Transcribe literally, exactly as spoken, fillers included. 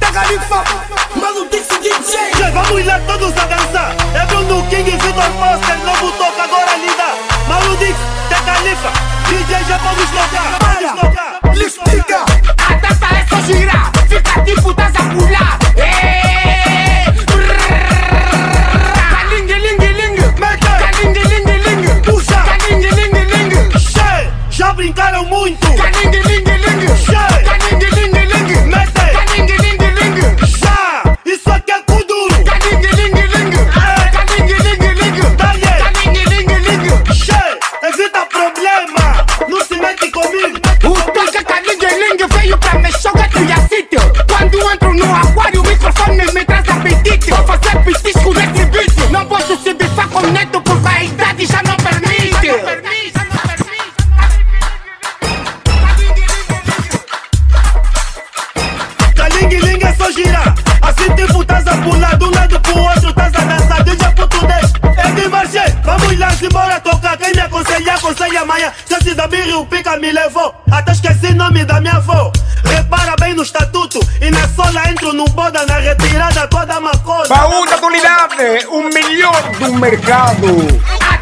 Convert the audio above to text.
Khalifa, Mano Dixie D J. Yeah, vamos lá todos a dançar. É Bruno King e Vitor Foster, novo toca agora lida. Mano Dixie, T Khalifa, D J já vamos tocar. Vamos tocar. Lhe explica. A dança é só girar, fica tipo dança a pular. Já brincaram muito. Já, isso aqui é cu duro. Evita problema, não se mete comigo. O toca calingue-lingue veio pra me jogar tu e a sítio. Quando entro no aquário, o microfone me traz apetite. Vou fazer pitisco nesse beat. Não posso se bifar com neto porque a idade já não permite. Calingue-lingue é só girar. Assim tipo tás a pular de um lado pro outro, tás a dançar. D J Puto dez, é de marché. Vamos lá, se bora tocar. Quem me aconselha, aconselha amanhã. Se se da birra o pica me levou. Até esqueci o nome da minha avó. Repara bem no estatuto. E na sola entro no boda, na retirada toda macoda. Baú da Unidade, o melhor do mercado.